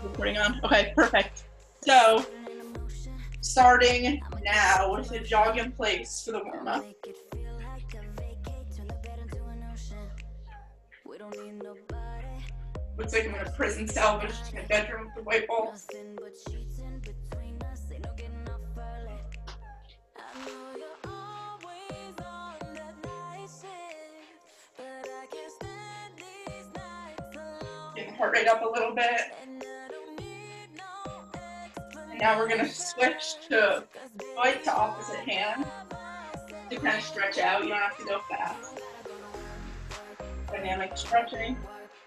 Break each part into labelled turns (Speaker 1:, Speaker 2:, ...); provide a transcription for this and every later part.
Speaker 1: Recording on. Okay, perfect. So, starting now with a jog in place for the warm up. Looks like I'm in a prison salvage to my bedroom with the white balls. Getting the heart rate up a little bit. And now we're gonna switch to foot to opposite hand to kind of stretch out. You don't have to go fast. Dynamic stretching.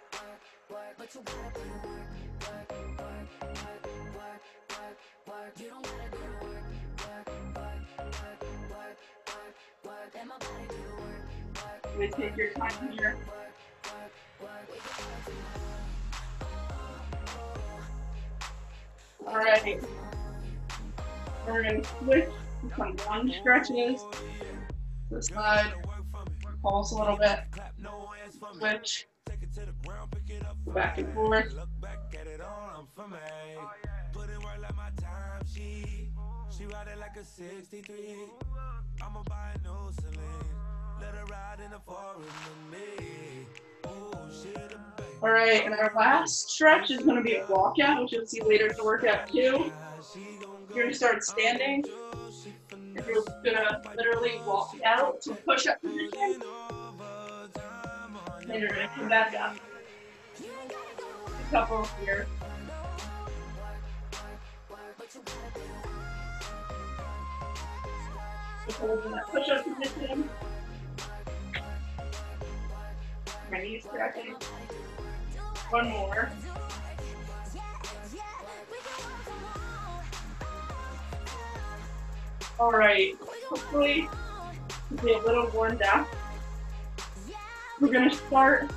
Speaker 1: Really take your time here. All right. We're going to switch to some lunge stretches. This side, pulse a little bit. Switch. Go back and forth. She ride it like a 63. I'ma buy a new Celine. Let her ride in the forest with me. Oh, shit. All right, and our last stretch is going to be a walkout, which you'll see later in the workout too. You're going to start standing. And you're going to literally walk out to push-up position. Then you're going to come back up. A couple here. Hold in that push-up position. My knees stretching. One more. All right. Hopefully, you'll be a little warmed up. We're gonna start.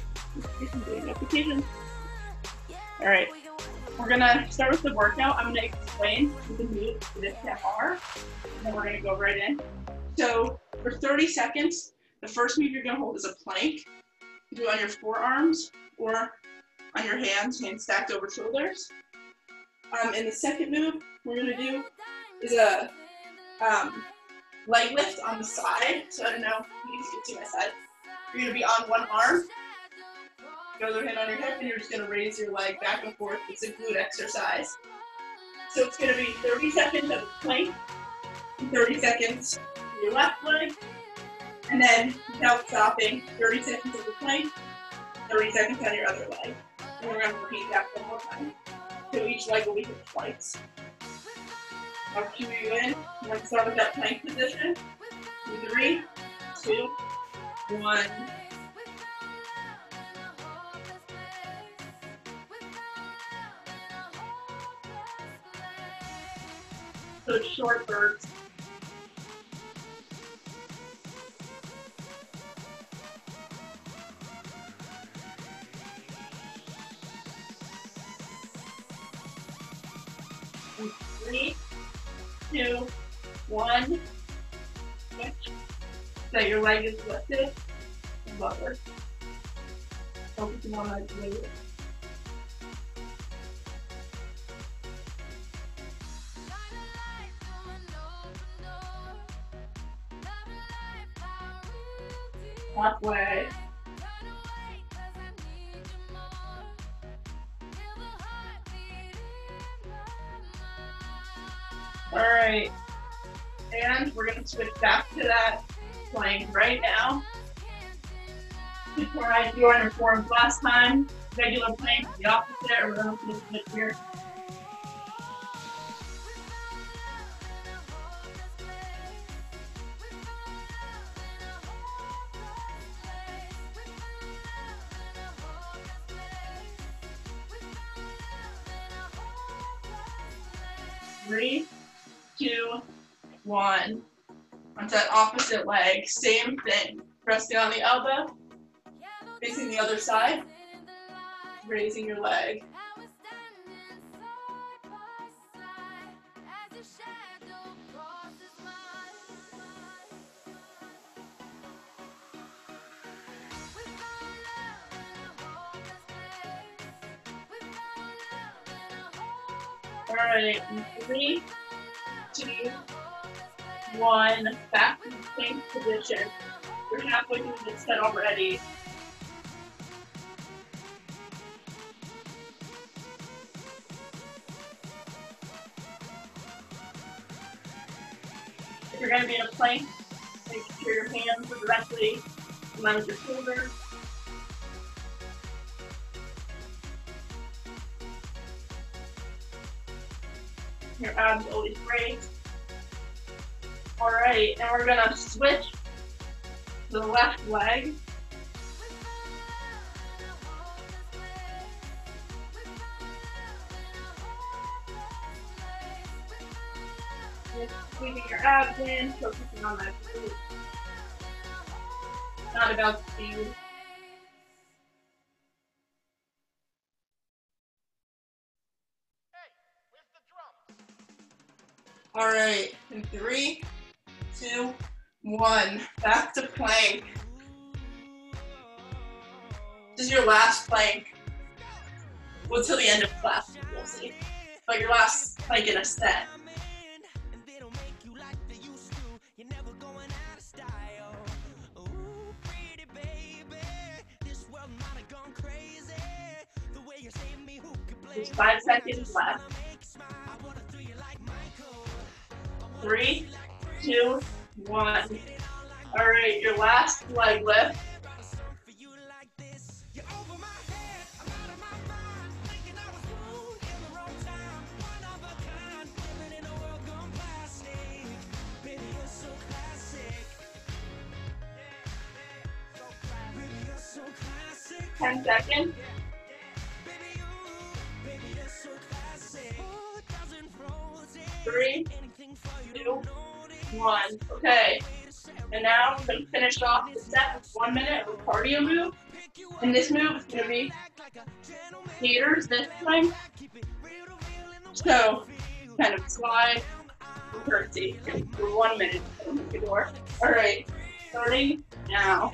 Speaker 1: All right. We're gonna start with the workout. I'm gonna explain what the moves for this set are, and then we're gonna go right in. So for 30 seconds, the first move you're gonna hold is a plank. You do it on your forearms or on your hands stacked over shoulders. And the second move we're gonna do is a leg lift on the side. So I don't know, you can see my side. You're gonna be on one arm. Your other hand on your hip, and you're just going to raise your leg back and forth. It's a glute exercise. So it's going to be 30 seconds of the plank, 30 seconds of your left leg, and then without stopping, 30 seconds of the plank, 30 seconds on your other leg. And we're going to repeat that one more time. So each leg will be hit twice. I'll cue you in. I'm going to start with that plank position. 3, 2, 1. So short bursts. And 3, 2, 1. Switch. So your leg is lifted and lower. Focusing on that glute. Halfway. All right, and we're going to switch back to that plank right now. Before I do our forms last time, regular plank, the opposite, or we're going to switch here. Three, 2, 1. Onto that opposite leg, same thing. Resting on the elbow, facing the other side, raising your leg. All right, 3, 2, 1. Back to the same position. You're halfway through this set already. If you're going to be in a plank, make sure your hands are directly around your shoulders. Your abs always raised. Alright, and we're gonna switch to the left leg. Just squeezing your abs in, focusing on that glute. Not about speed. All right, in 3, 2, 1, back to plank. This is your last plank. Well, till the end of class, you'll see. But your last plank in a set. There's 5 seconds left. 3, 2, 1. All right, your last leg lift. Ten seconds. 3, 2, 1. Okay. And now we're going to finish off the set with 1 minute of a cardio move. And this move is going to be skaters this time. So, kind of slide and curtsy for 1 minute. All right, starting now.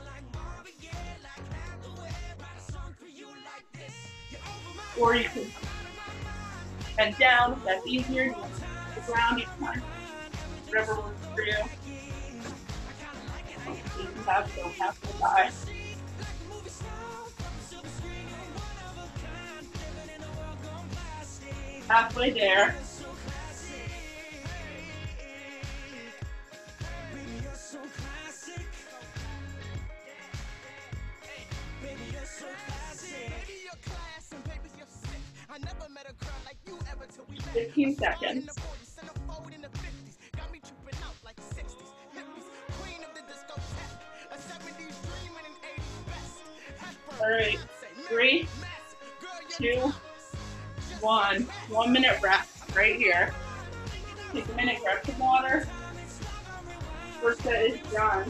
Speaker 1: Or you can bend down if that's easier. The ground each time. Whatever works for you. You don't have to die. Halfway there.
Speaker 2: I never met a girl like you ever till we met.
Speaker 1: 15 seconds. All right, 3, 2, 1. 1 minute rest right here. Take a minute, grab some water. First set is done.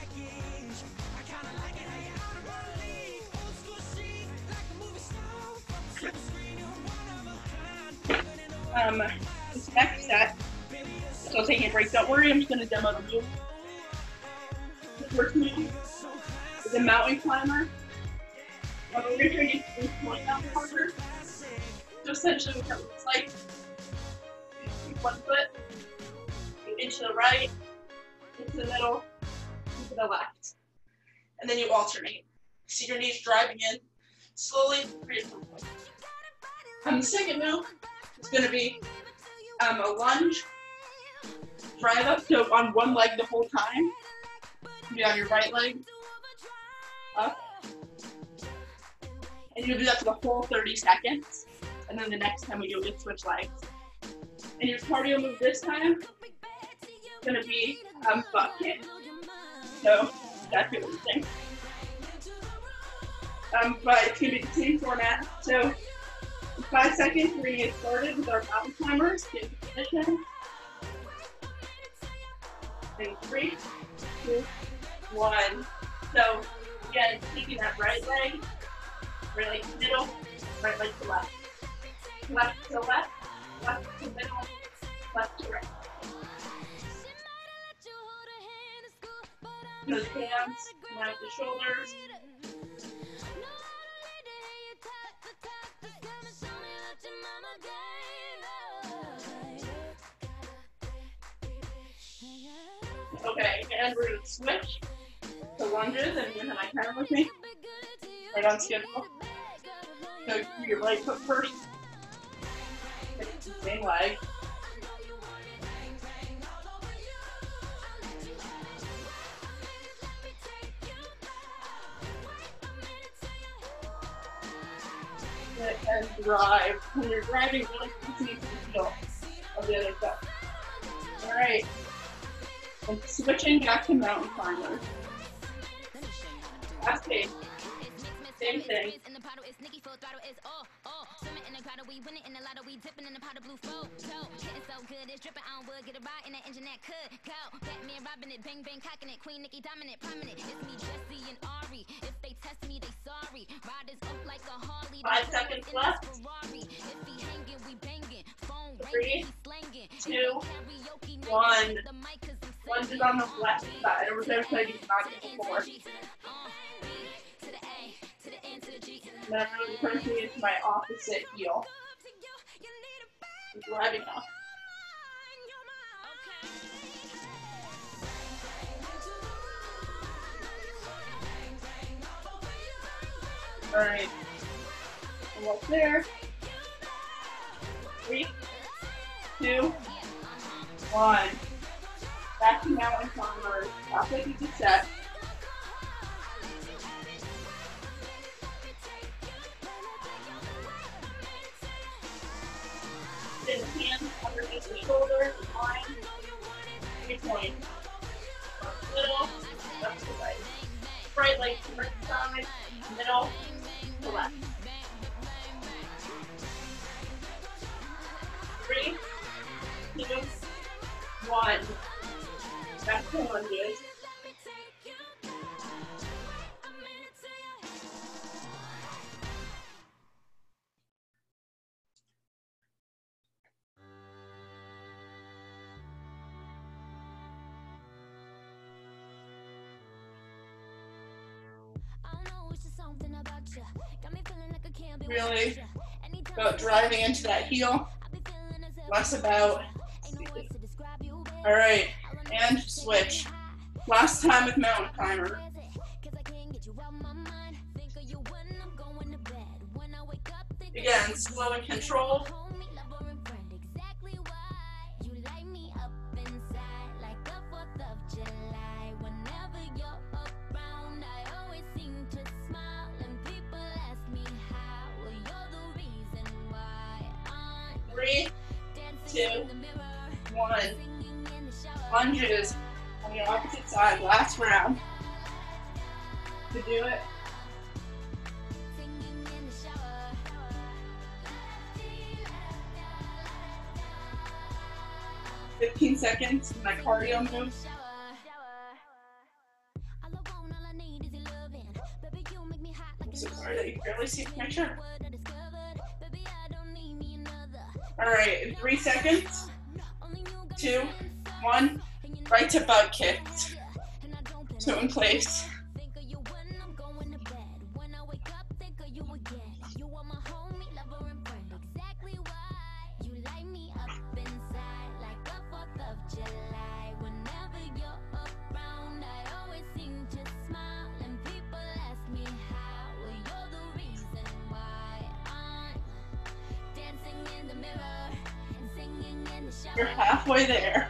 Speaker 1: This next set, so taking a break, don't worry, I'm just going to demo the move. The first move is a mountain climber. We're going to try to use 3-point mountain climber. So essentially what that looks like, keep one foot, you inch to the right, into the middle, into the left. And then you alternate. See your knees driving in, slowly, pretty quickly. The second move is going to be a lunge, drive up, so on one leg the whole time. Be on your right leg, up. And you'll do that for the whole 30 seconds. And then the next time we do it, we'll switch legs. And your cardio move this time is going to be butt kick. So that's what we think. But it's going to be the same format. So in 5 seconds, we're going to get started with our mountain climbers. Get into position. In 3, 2, 1. So again, taking that right leg to the middle, right leg to left. Left to left, left to middle, left to right. Those hands come out the shoulders. and we're gonna switch to lunges, and you're gonna my camera with me, right on schedule. So do your right foot first, same leg. And drive. When you're driving, really continue to the heel of the other foot. Alright. And switching back to mountain climbers. Last pace. Same thing. Five seconds left. 3, 2, 1. Lunges on the left side. Or whichever side you've not done before. And I'm really turning into my opposite heel. Driving up. Alright. Almost there. 3, 2, 1. Back to mountain climbers. That's what you just said. Then hands underneath the shoulders, line, 3 points. Middle, left to right. Right leg to right side, middle to left. 3, 2, 1. Back to lunges. Really about driving into that heel, less about. Alright, and switch. Last time with mountain climber. Again, slow and controlled. Three, 2, 1. Lunges on the opposite side. Last round. To do it. 15 seconds. My cardio move. I'm so sorry that you barely see the picture. Alright, in 3 seconds. 2, 1. Right to butt kick. So in place. You're halfway there.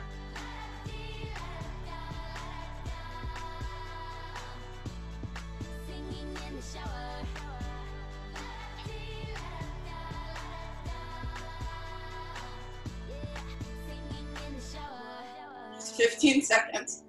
Speaker 1: Just 15 seconds.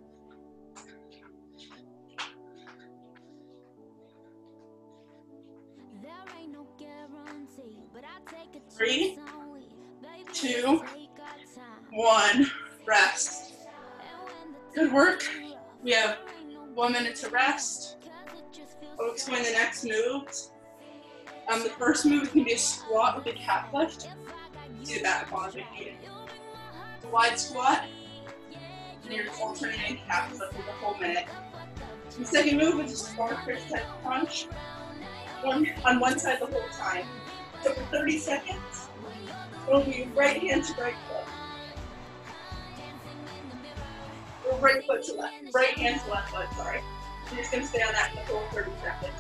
Speaker 1: Three, 2, 1. Rest. Good work. We have 1 minute to rest. I'll explain the next moves. The first move can be a squat with a calf lift. Do that on Becky. Wide squat. And you're just alternating calf lift for the whole minute. The second move is a squat fist type punch. On one side the whole time. So for 30 seconds, it'll be right hand to right foot. Or right foot to left, right hand to left foot, sorry. You're just gonna stay on that for the whole 30 seconds.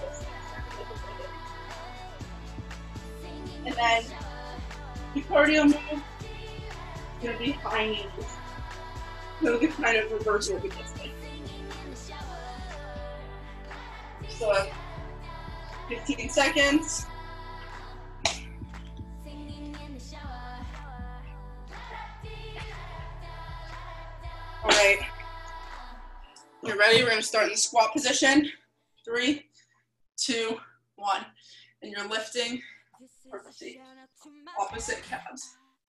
Speaker 1: And then the cardio move is gonna be high knees. So it's kind of reversal with this thing. So 15 seconds. All right. You're ready? We're gonna start in the squat position. 3, 2, 1. And you're lifting, or let's see, opposite calves.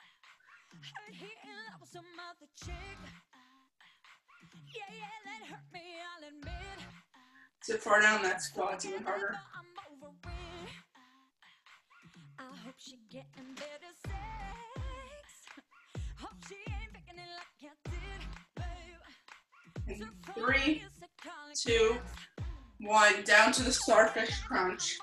Speaker 1: Sit far down, that squat's even harder. And 3, 2, 1, down to the starfish crunch.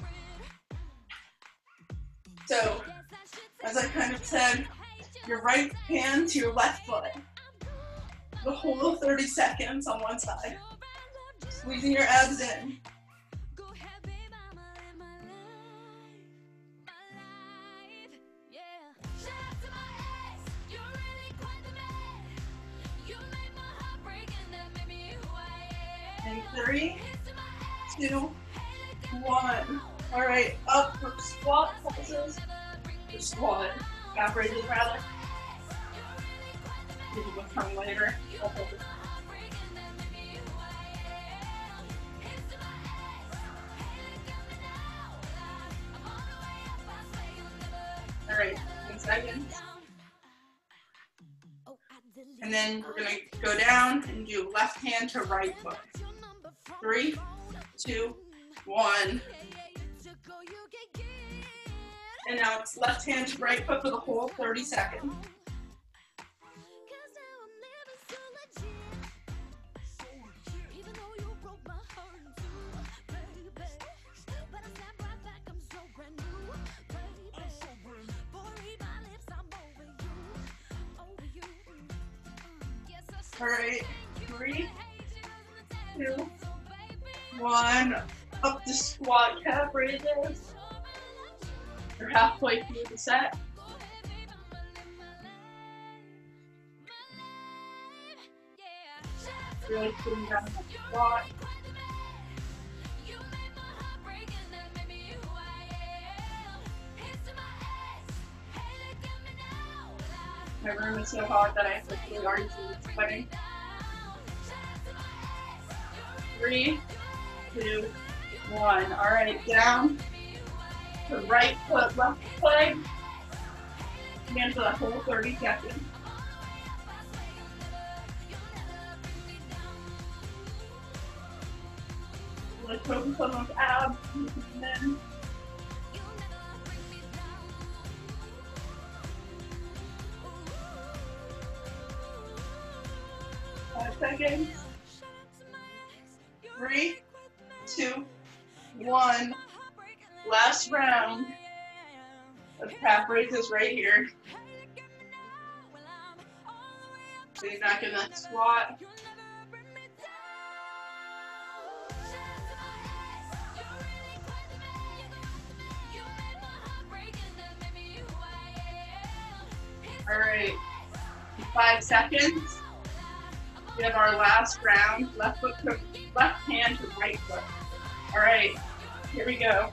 Speaker 1: So, as I kind of said, your right hand to your left foot. The whole 30 seconds on one side. Squeezing your abs in. And 3, 2, 1. All right, up for squat pulses. For squat, calf raises rather. This will come later. All right, 10 seconds. And then we're gonna go down and do left hand to right foot. 3, 2, 1. And now it's left hand to right foot for the whole 30 seconds. All right, 3, 2, 1. Up the squat calf raises. You're halfway through the set. Really putting down the squat. My room is so hot that I have to really argue sweating. 3, 2, 1. All right, down. The right foot, left leg. Again for the whole 30 seconds. Let's focus on those abs. And then 5 seconds. 3, 2, 1. Last round of calf raises right here. Getting back in that squat. All right, 5 seconds. We have our last round. Left hand to right foot. All right, here we go.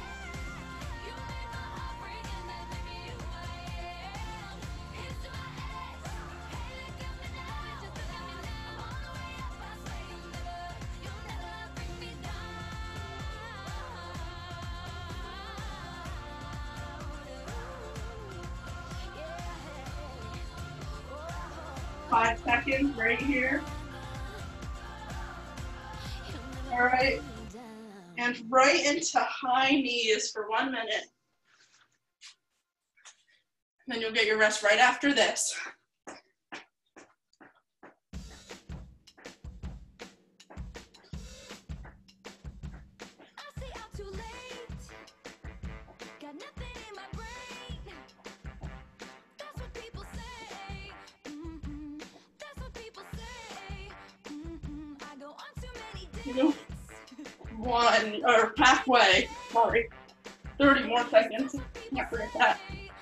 Speaker 1: Five seconds right here. All right. And right into high knees for 1 minute. Then you'll get your rest right after this. 2, 1, or halfway, sorry. 30 more seconds. Can't forget that.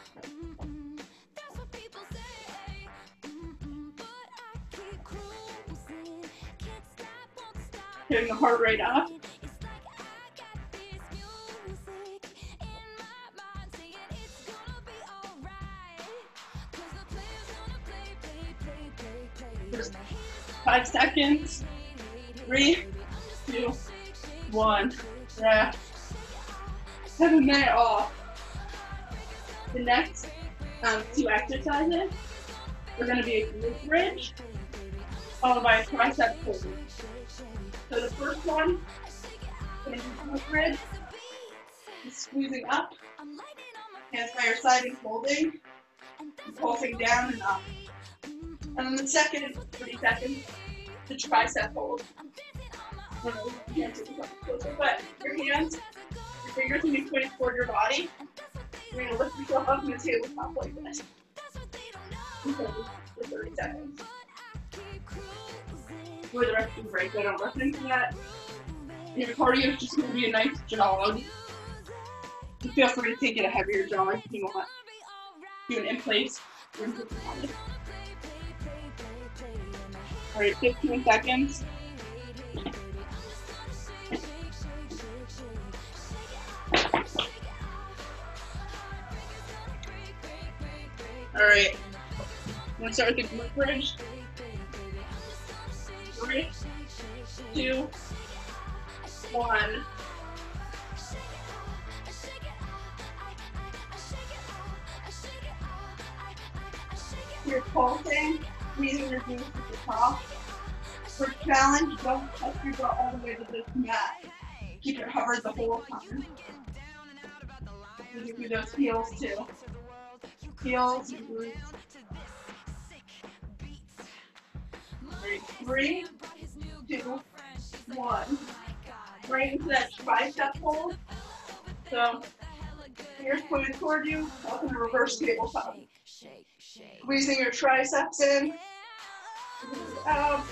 Speaker 1: Getting the heart rate up. Just 5 seconds. 3, 2, 1. Rest. Have a minute off. The next 2 exercises are going to be a glute bridge followed by a tricep pull. So the first one, going to be glute bridge, squeezing up, hands by your side and holding, and pulsing down and up. And then the second 30 seconds, the tricep hold. I don't know if you can't see this closer, but your hands, your fingers can be pointed toward your body. You're going to lift yourself up in the tabletop like this. For 30 seconds. For the rest of the break, I don't rush into that. Your cardio is just going to be a nice jog. You feel free to take it a heavier jog if you want. Do it in place. Alright, 15 seconds. Alright, I'm going to start with the glute bridge. 3, 2, 1. You're pulsing, squeezing your glutes at the top. For challenge, don't touch your butt all the way to the mat. Keep it covered the whole time. You do those heels too. Heels and glutes. 3, 2, 1. Right into that tricep hold. So, fingers pointed toward you, up in a reverse tabletop. Squeezing your triceps in. Out.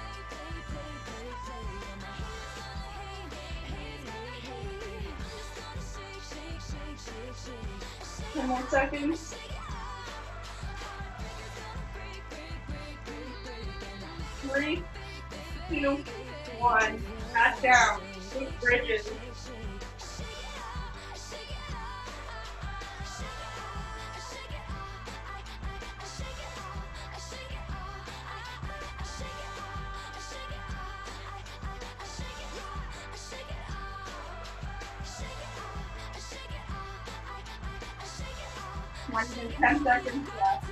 Speaker 1: 10 more seconds. 3, 2, 1. Back down. Glute bridges. More than 10 seconds left.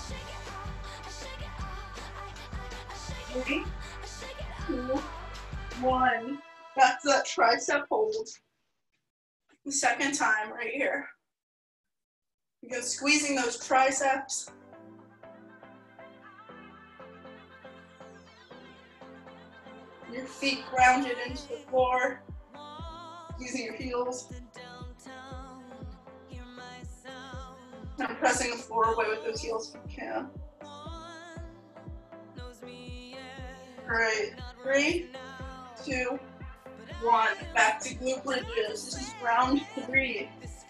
Speaker 1: 3, 2, 1. That's that tricep hold. The second time right here. You go squeezing those triceps. Your feet grounded into the floor. Using your heels. And pressing the floor away with those heels if you can. Great. 3, 2, 1. Back to glute bridges. This is round 3.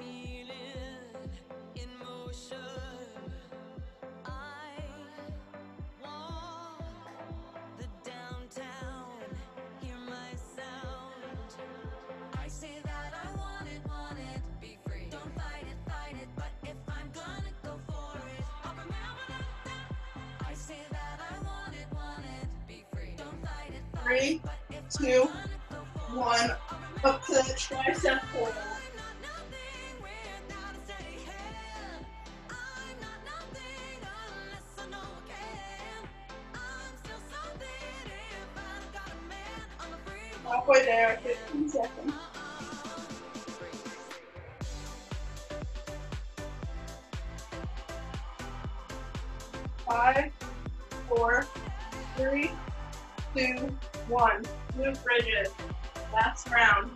Speaker 1: Three, 2, 1. Up to the tricep hold. Halfway there, 15 seconds. 5, 4, 3, 2, 1. Glute bridges. Last round.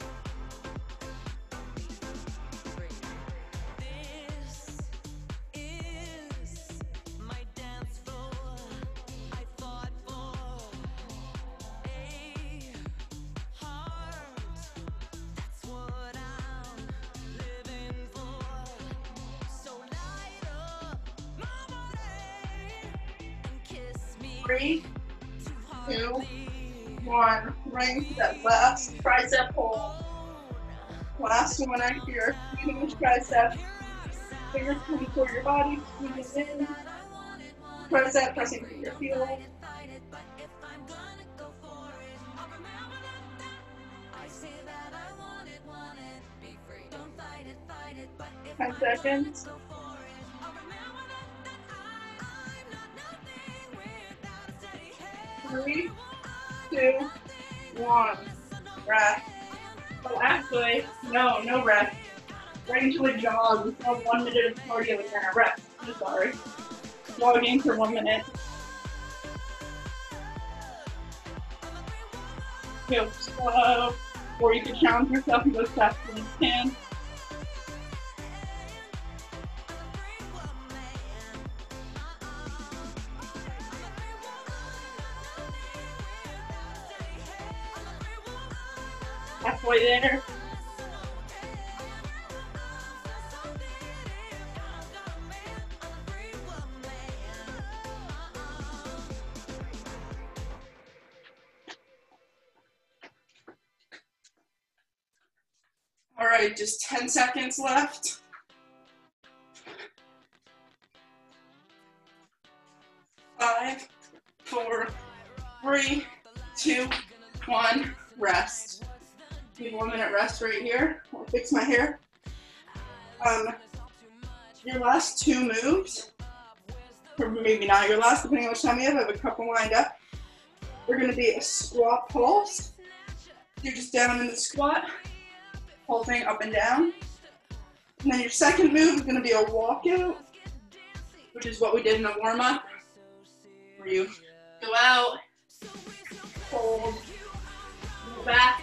Speaker 1: 3, 2, 1. Right into that last tricep pull. Last one right here. Squeezing the tricep. Fingers coming toward your body. Squeezing in. Tricep pressing through your heel. Ten seconds. 3, 2, 1. Rest. Oh, actually, no rest. Right into a jog. We still have 1 minute of cardio and then a rest. I'm sorry. Jogging for 1 minute. Go slow. Or you can challenge yourself and go as fast as you can. Halfway there. All right, just 10 seconds left. 5, 4, 3, 2, 1. Rest. Need 1 minute rest right here. I'll fix my hair. Your last 2 moves, or maybe not your last, depending on which time you have. I have a couple lined up. We're going to be a squat pulse. You're just down in the squat, pulsing up and down. And then your second move is going to be a walkout, which is what we did in the warm-up, where you go out, hold, go back.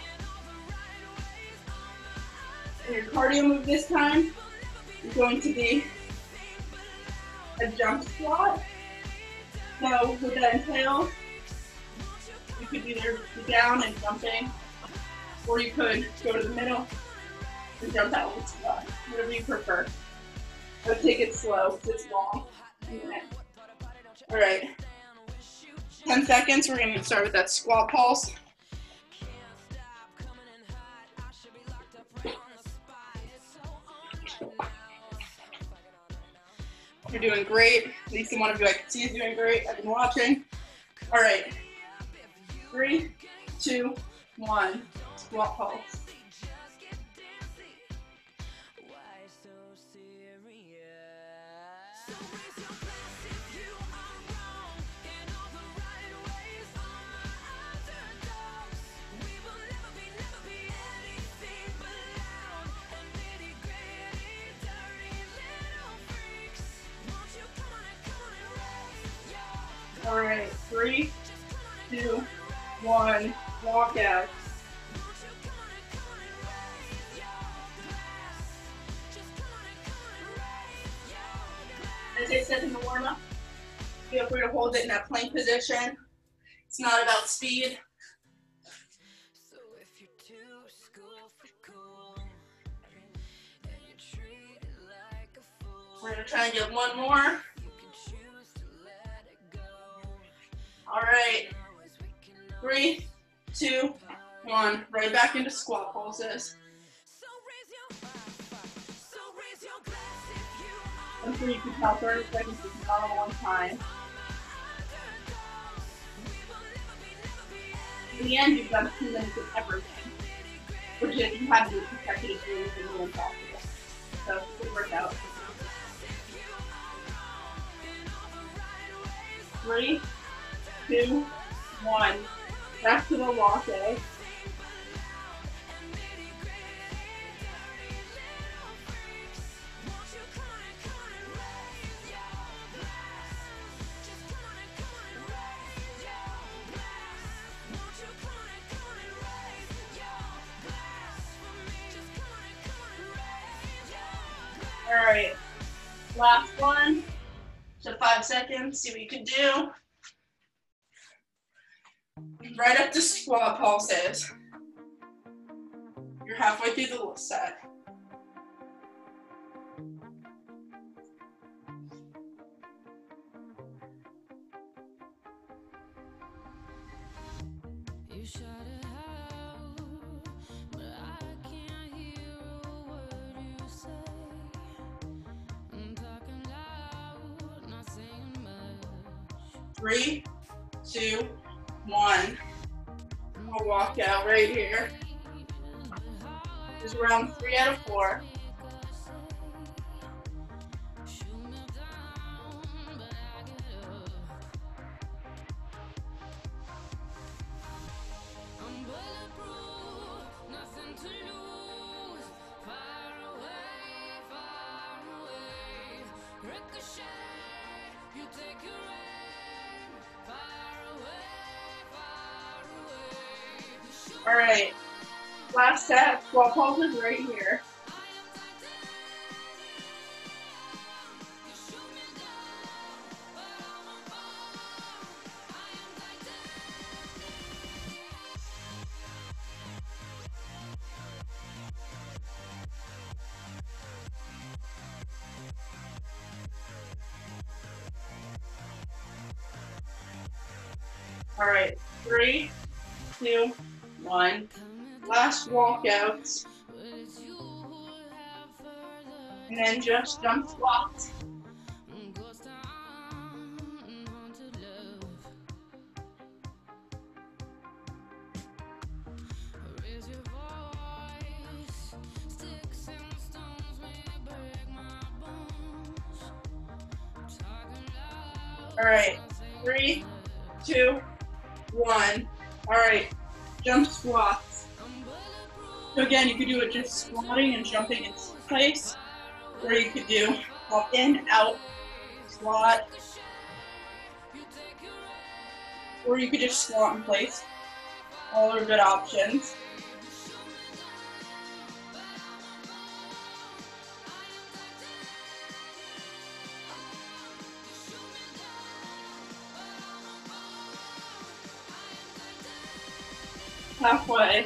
Speaker 1: And your cardio move this time is going to be a jump squat. So with that entails, you could either be down and jumping, or you could go to the middle and jump out with squat, whatever you prefer. I would take it slow because it's long. All right, 10 seconds. We're going to start with that squat pulse. You're doing great. At least one of you I can see is doing great. I've been watching. All right, 3, 2, 1. Squat pulse. All right, 3, 2, 1, walk out. As I said in the warm-up, feel free to hold it in that plank position. It's not about speed. We're gonna try and get one more. All right, 3, 2, 1. Right back into squat pulses. I'm sure you can tell 30 seconds is not a long time. In the end, you've done 2 minutes of everything, which is you have to do consecutive moves and really impossible. So it's a good workout. 3, 2, 1. Back to the latte. All right, last one. So 5 seconds, see what you can do. Right up to squat pulses. You're halfway through the set. Three, two, one. I'll walk out right here. This is round 3 out of 4. All right, last set, squat pulses right here. All right, 3, 2, 1. Last walkouts. And then just jump squats. All right, 3, 2, 1. All right, jump squats. So again, you could do it just squatting and jumping in place, or you could do hop in, out, squat, or you could just squat in place. All are good options. Halfway.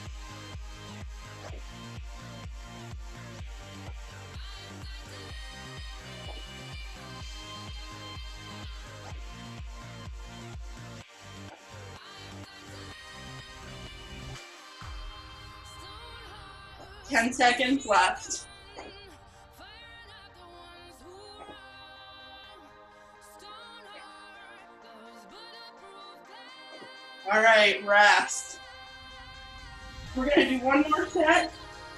Speaker 1: Ten seconds left. All right, rest. We're gonna do one more set.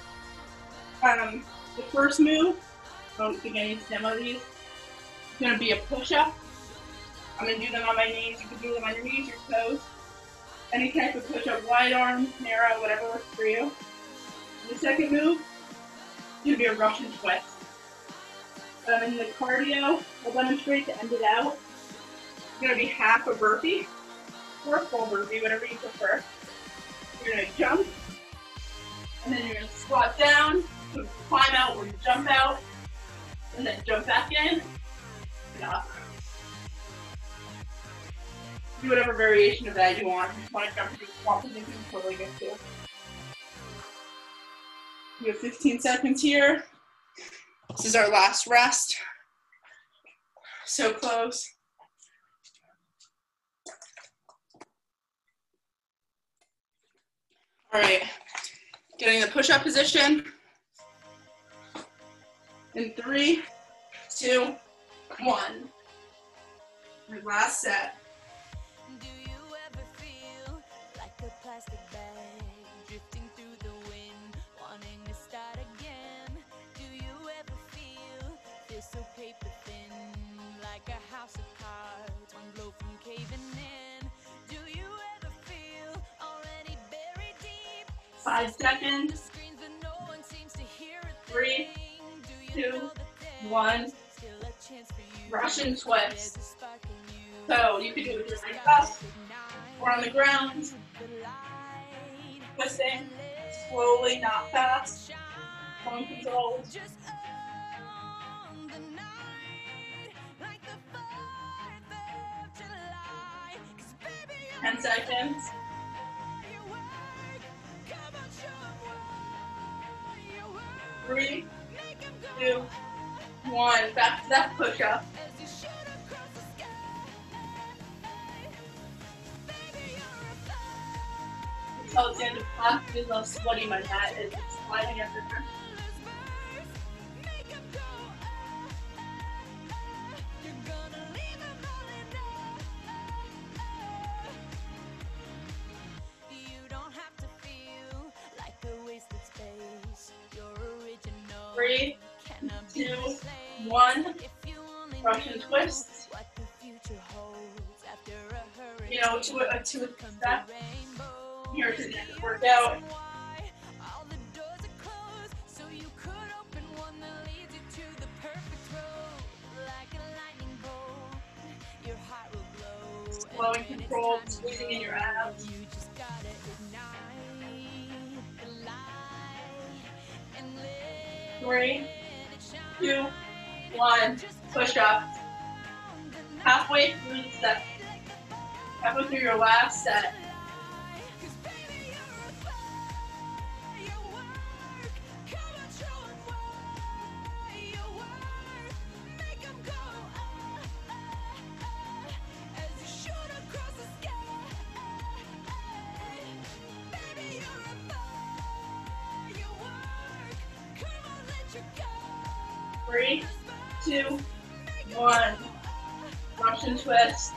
Speaker 1: The first move, I don't think I need to demo these. It's gonna be a push-up. I'm gonna do them on my knees. You can do them on your knees, your toes. Any type of push-up, wide arms, narrow, whatever works for you. The second move is gonna be a Russian twist. In the cardio, I'll demonstrate to end it out. It's gonna be half a burpee or a full burpee, whatever you prefer. You're gonna jump, and then you're gonna squat down, climb out or jump out, and then jump back in, and up. Do whatever variation of that you want. If you just want to jump into a squat position, totally good too. We have 15 seconds here. This is our last rest. So close. All right, getting the push-up position. In 3, 2, 1. Your last set.
Speaker 2: Do you ever feel like a plastic bag drifting through the wind, wanting to start again? Do you ever feel so paper thin, like a house of cards, one blow from caving in? Do you ever feel already buried deep?
Speaker 1: 5 seconds. 3, 2, 1. Russian twist. So you can do it just like us, or on the ground, twisting, slowly, not fast, phone controlled. 10 seconds. 3, 2, 1. Back to that push-up. tell it's the end of class because how sweaty my mat is. It's sliding everywhere. Three, two, one. Russian twist. You know, to a step. Here to the end of the workout. Slow and controlled, squeezing in your abs. 3, 2, 1. Push up. Halfway through the set. Halfway through your last set. Three, 2, 1. Russian twist.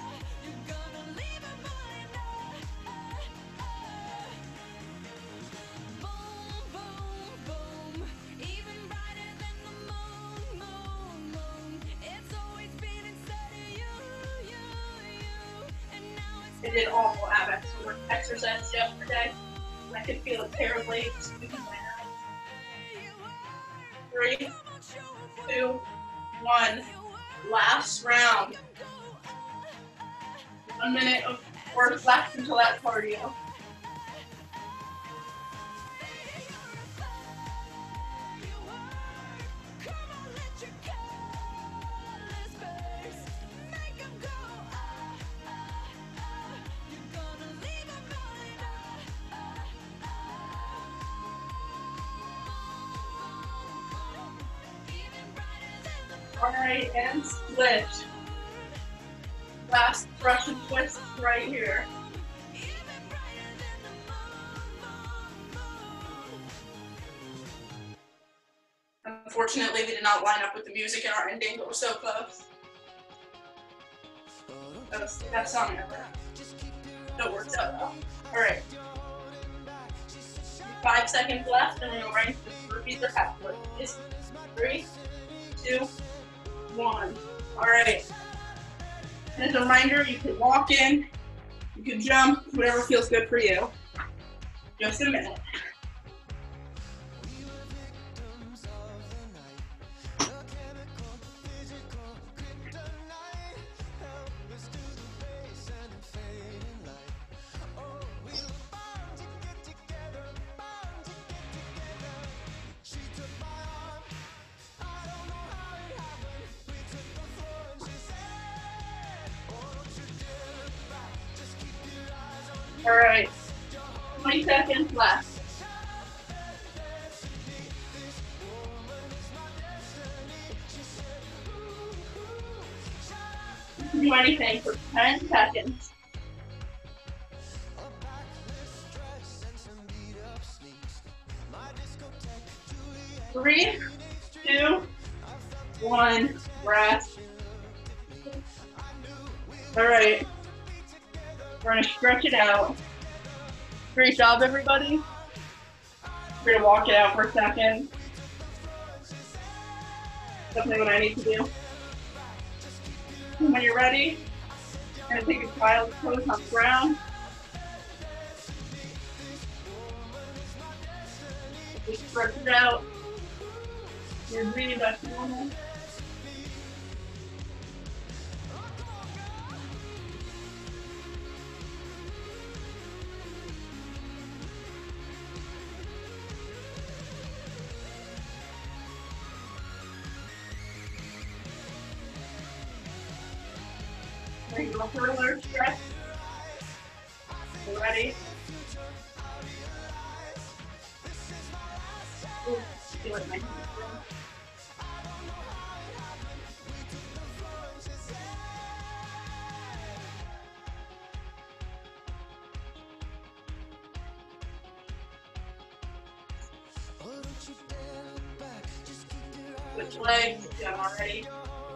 Speaker 1: I did awful ab exercise yesterday. I could feel a pair of legs moving my arms. 3, 2, 1. Last round. 1 minute of work left until that cardio. Alright, and split. Last Russian twist right here. Unfortunately, we did not line up with the music in our ending, but we're so close. That was the best song ever. That works out though. Alright. 5 seconds left, and we're going to rank the burpees or half burpees. 3, 2, 1. Alright. And as a reminder, you can walk in, you can jump, whatever feels good for you. Just a minute. All right, 20 seconds left. You can do anything for 10 seconds. Three, 2, 1, rest. All right. We're gonna stretch it out. Great job, everybody. We're gonna walk it out for a second. Definitely what I need to do. And when you're ready, I'm gonna take a child's pose on the ground. Just stretch it out. You're breathing back to normal. We're gonna go further stretch. You ready? Ooh, feel it, my hands. Switch legs if you haven't already.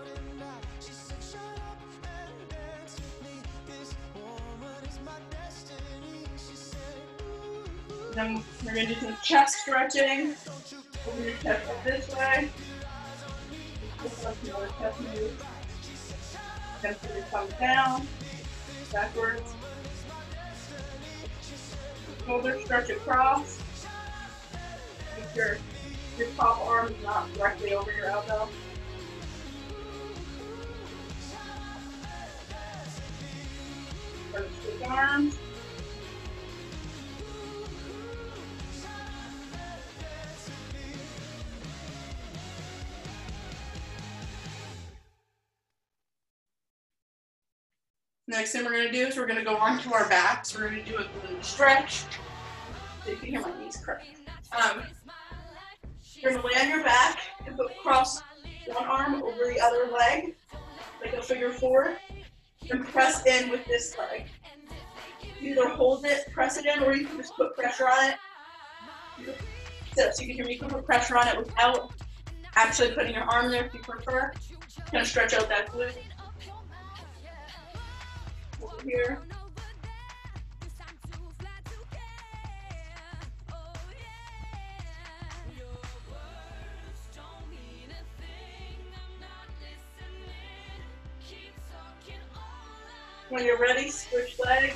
Speaker 1: Then we're going to do some chest stretching. Open your chest up this way. Another chest move. Then put your thumb down, backwards. Shoulder stretch across. Make sure your top arm is not directly over your elbow. Switch arms. Next thing we're going to do is we're going to go onto our backs. We're going to do a glute stretch. So you can hear my knees crack. You're going to lay on your back and cross one arm over the other leg, like a figure four, and press in with this leg. Either hold it, press it in, or you can just put pressure on it. So you can hear me, you can put pressure on it without actually putting your arm there if you prefer. Kind of stretch out that glute. Over here. When you're ready, switch legs.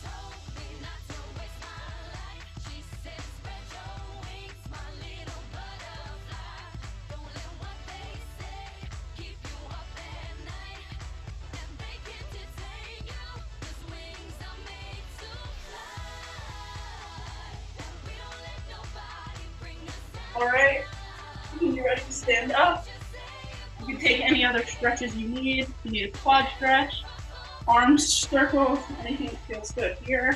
Speaker 1: All right, when you're ready to stand up, you can take any other stretches you need. You need a quad stretch, arms circles, anything that feels good here.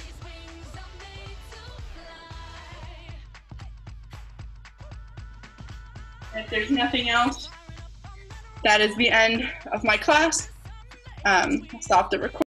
Speaker 1: If there's nothing else, that is the end of my class. I'll stop the recording.